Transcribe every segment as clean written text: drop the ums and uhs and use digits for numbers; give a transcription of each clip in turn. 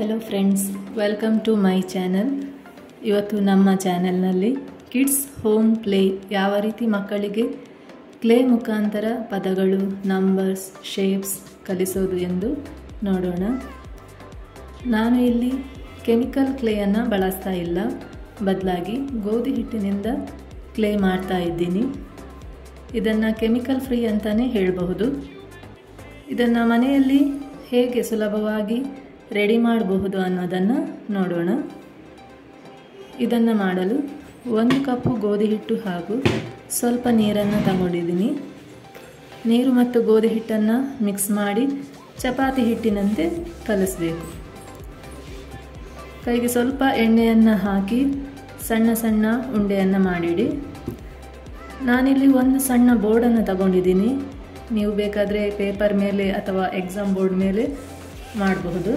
Hello friends, welcome to my channel. ಇವತ್ತು ನಮ್ಮ ಚಾನೆಲ್ನಲ್ಲಿ ಕಿಡ್ಸ್ ಹೋಮ್ ಪ್ಲೇ ಯಾವ ರೀತಿ ಮಕ್ಕಳಿಗೆ ಕ್ಲೇ ಮುಖಾಂತರ ಪದಗಳು, ನಂಬರ್ಸ್, ಶೇಪ್ಸ್ ಕಲಿಸೋದು ಎಂದು ನೋಡೋಣ. ನಾನು ಇಲ್ಲಿ ಕೆಮಿಕಲ್ ಕ್ಲೇಯನ್ನು ಬಳಸ್ತಾ ಇಲ್ಲ, ಬದಲಾಗಿ ಗೋಧಿ ಹಿಟ್ಟಿನಿಂದ ಕ್ಲೇ ಮಾಡ್ತಾ ಇದ್ದೀನಿ. ಇದನ್ನು ಕೆಮಿಕಲ್ ಫ್ರೀ ಅಂತಲೇ ಹೇಳಬಹುದು. ಇದನ್ನು ಮನೆಯಲ್ಲಿ ಹೇಗೆ ಸುಲಭವಾಗಿ ರೆಡಿ ಮಾಡಬಹುದು ಅನ್ನೋದನ್ನು ನೋಡೋಣ. ಇದನ್ನು ಮಾಡಲು 1 ಕಪ್ಪು ಗೋಧಿ ಹಿಟ್ಟು ಹಾಗೂ ಸ್ವಲ್ಪ ನೀರನ್ನು ತಗೊಂಡಿದ್ದೀನಿ. ನೀರು ಮತ್ತು ಗೋಧಿ ಹಿಟ್ಟನ್ನು ಮಿಕ್ಸ್ ಮಾಡಿ ಚಪಾತಿ ಹಿಟ್ಟಿನಂತೆ ಕಲಿಸಬೇಕು. ಕೈಗೆ ಸ್ವಲ್ಪ ಎಣ್ಣೆಯನ್ನು ಹಾಕಿ ಸಣ್ಣ ಸಣ್ಣ ಉಂಡೆಯನ್ನು ಮಾಡಿಡಿ. ನಾನಿಲ್ಲಿ ಒಂದು ಸಣ್ಣ ಬೋರ್ಡನ್ನು ತಗೊಂಡಿದ್ದೀನಿ. ನೀವು ಬೇಕಾದರೆ ಪೇಪರ್ ಮೇಲೆ ಅಥವಾ ಎಕ್ಸಾಮ್ ಬೋರ್ಡ್ ಮೇಲೆ ಮಾಡಬಹುದು.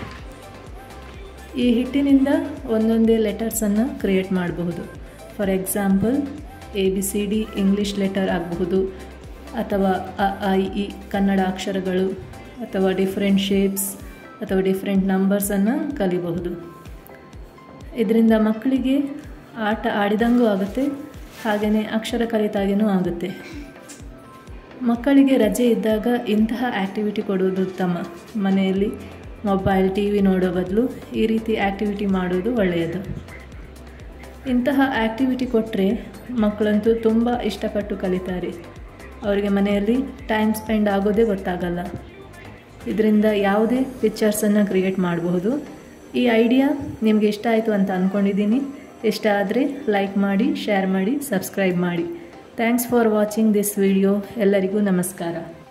ಈ ಹಿಟ್ಟಿನಿಂದ ಒಂದೊಂದೇ ಲೆಟರ್ಸನ್ನು ಕ್ರಿಯೇಟ್ ಮಾಡಬಹುದು. For example ABCD English letter ಆಗಬಹುದು, ಅಥವಾ I, E ಕನ್ನಡ ಅಕ್ಷರಗಳು, ಅಥವಾ ಡಿಫ್ರೆಂಟ್ ಶೇಪ್ಸ್ ಅಥವಾ ಡಿಫ್ರೆಂಟ್ ನಂಬರ್ಸನ್ನು ಕಲಿಬಹುದು. ಇದರಿಂದ ಮಕ್ಕಳಿಗೆ ಆಟ ಆಡಿದಂಗೂ ಆಗುತ್ತೆ, ಹಾಗೆಯೇ ಅಕ್ಷರ ಕಲಿತಾಗೇನೂ ಆಗುತ್ತೆ. ಮಕ್ಕಳಿಗೆ ರಜೆ ಇದ್ದಾಗ ಇಂತಹ ಆ್ಯಕ್ಟಿವಿಟಿ ಕೊಡೋದು ಉತ್ತಮ. ಮನೆಯಲ್ಲಿ ಮೊಬೈಲ್, TV ನೋಡೋ ಬದಲು ಈ ರೀತಿ ಆ್ಯಕ್ಟಿವಿಟಿ ಮಾಡೋದು ಒಳ್ಳೆಯದು. ಇಂತಹ ಆ್ಯಕ್ಟಿವಿಟಿ ಕೊಟ್ಟರೆ ಮಕ್ಕಳಂತೂ ತುಂಬ ಇಷ್ಟಪಟ್ಟು ಕಲಿತಾರೆ. ಅವರಿಗೆ ಮನೆಯಲ್ಲಿ ಟೈಮ್ ಸ್ಪೆಂಡ್ ಆಗೋದೇ ಗೊತ್ತಾಗಲ್ಲ. ಇದರಿಂದ ಯಾವುದೇ ಪಿಕ್ಚರ್ಸನ್ನು ಕ್ರಿಯೇಟ್ ಮಾಡಬಹುದು. ಈ ಐಡಿಯಾ ನಿಮಗೆ ಇಷ್ಟ ಆಯಿತು ಅಂತ ಅಂದ್ಕೊಂಡಿದ್ದೀನಿ. ಇಷ್ಟ ಆದರೆ ಲೈಕ್ ಮಾಡಿ, ಶೇರ್ ಮಾಡಿ, ಸಬ್ಸ್ಕ್ರೈಬ್ ಮಾಡಿ. Thanks for watching this video. ಎಲ್ಲರಿಗೂ ನಮಸ್ಕಾರ.